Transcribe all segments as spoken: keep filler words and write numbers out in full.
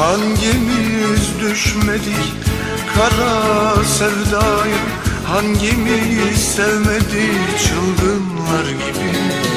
Hangimiz düşmedik kara sevdaya, hangimiz sevmedik çılgınlar gibi?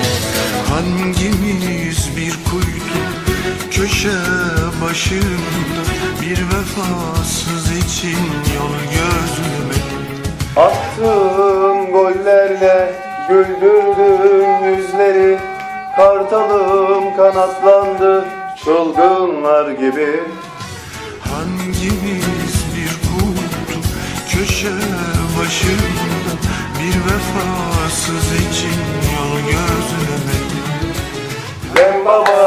Hangimiz bir kuytu köşe başında bir vefasız için yol gözlemedik? Attığın gollerle güldürdün yüzleri, kartalım kanatlandı çılgınlar gibi. Hangimiz bir kuytu köşe başında bir vefasız için yol gözlemedik? Dem baba